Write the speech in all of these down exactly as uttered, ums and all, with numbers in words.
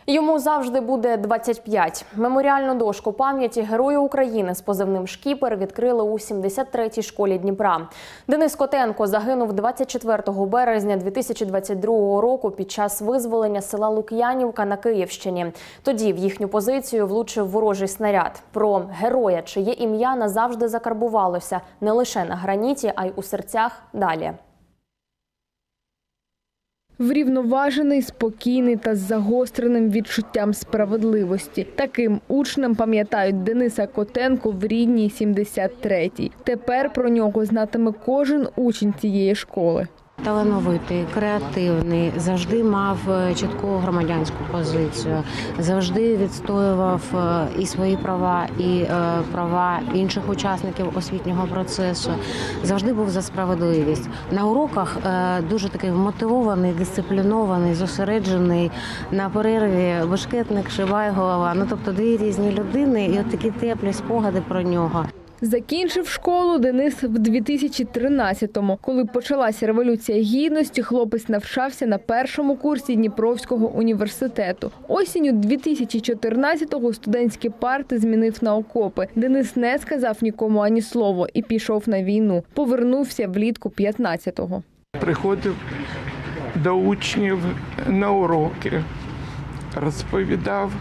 Йому завжди буде двадцять п'ять. Меморіальну дошку пам'яті Героя України з позивним «Шкіпер» відкрили у сімдесят третій школі Дніпра. Денис Котенко загинув двадцять четвертого березня дві тисячі двадцять другого року під час визволення села Лук'янівка на Київщині. Тоді в їхню позицію влучив ворожий снаряд. Про героя, чиє ім'я назавжди закарбувалося не лише на граніті, а й у серцях далі. Врівноважений, спокійний та з загостреним відчуттям справедливості. Таким учнем пам'ятають Дениса Котенко в рідній сімдесят третій. Тепер про нього знатиме кожен учень цієї школи. Талановитий, креативний, завжди мав чітку громадянську позицію, завжди відстоював і свої права, і права інших учасників освітнього процесу, завжди був за справедливість. На уроках дуже такий вмотивований, дисциплінований, зосереджений, на перерві бешкетник, шибайголова, ну тобто дві різні людини і от такі теплі спогади про нього. Закінчив школу Денис в дві тисячі тринадцятому. Коли почалася Революція Гідності, хлопець навчався на першому курсі Дніпровського університету. Осінню дві тисячі чотирнадцятого студентські парти змінив на окопи. Денис не сказав нікому ані слово і пішов на війну. Повернувся влітку п'ятнадцятого. Приходив до учнів на уроки, розповідав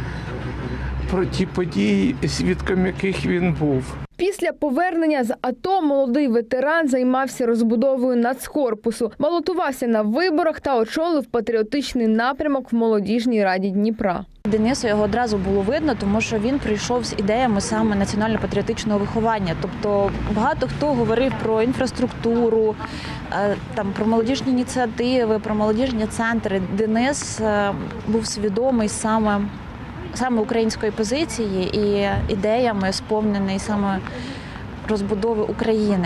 про ті події, свідком яких він був. Після повернення з АТО молодий ветеран займався розбудовою нацкорпусу, балотувався на виборах та очолив патріотичний напрямок в молодіжній раді Дніпра. Денису його одразу було видно, тому що він прийшов з ідеями саме національно-патріотичного виховання. Тобто багато хто говорив про інфраструктуру, там, про молодіжні ініціативи, про молодіжні центри. Денис був свідомий саме саме української позиції і ідеями сповнений саме розбудови України.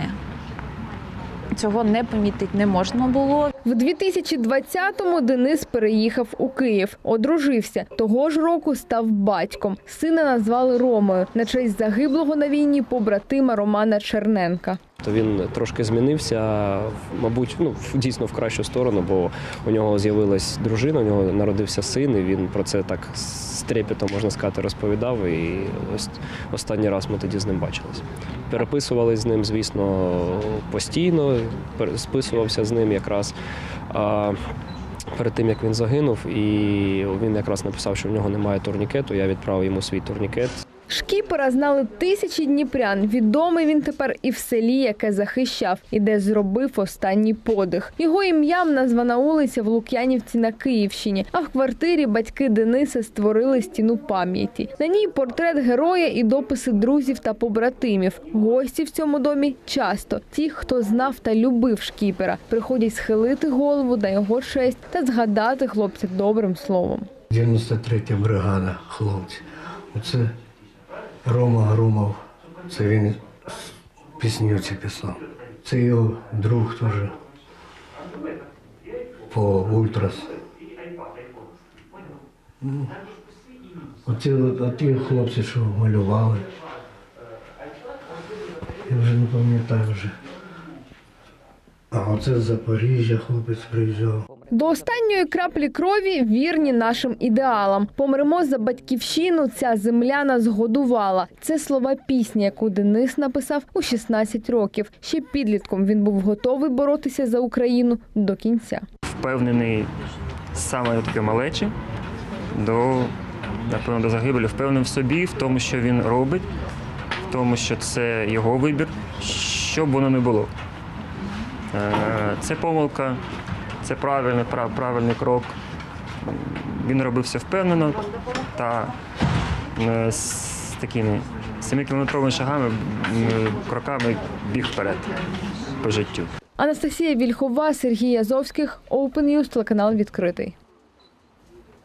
Цього не помітити не можна було. В дві тисячі двадцятому Денис переїхав у Київ, одружився. Того ж року став батьком. Сина назвали Ромою на честь загиблого на війні побратима Романа Черненка. Він трошки змінився, мабуть, ну, дійсно в кращу сторону, бо у нього з'явилась дружина, у нього народився син, і він про це так з трепетом, можна сказати, розповідав. І ось останній раз ми тоді з ним бачились. Переписувались з ним, звісно, постійно, списувався з ним якраз а, перед тим, як він загинув, і він якраз написав, що в нього немає турнікету, я відправив йому свій турнікет. Шкіпера знали тисячі дніпрян. Відомий він тепер і в селі, яке захищав, і де зробив останній подих. Його ім'ям названа вулиця в Лук'янівці на Київщині, а в квартирі батьки Дениса створили стіну пам'яті. На ній портрет героя і дописи друзів та побратимів. Гості в цьому домі часто. Ті, хто знав та любив Шкіпера, приходять схилити голову на його честь та згадати хлопця добрим словом. дев'яносто третя бригада, хлопці. Оце Рома Грумов, це він пісню ці писав. Це його друг теж по ультрас. Оці, оті хлопці, що малювали, я вже не пам'ятаю вже. А оце з Запоріжжя хлопець приїжджав. До останньої краплі крові вірні нашим ідеалам. Помремо за батьківщину, ця земля нас годувала. Це слова пісні, яку Денис написав у шістнадцять років. Ще підлітком він був готовий боротися за Україну до кінця. Впевнений саме таке малечі, до, напевно, до загибелі, впевнений в собі, в тому, що він робить, в тому, що це його вибір, що б воно не було. Це помилка, це правильний, правильний крок. Він робив все впевнено та з такими семикілометровими шагами, кроками біг вперед по життю. Анастасія Вільхова, Сергій Язовських, Open News, телеканал «Відкритий».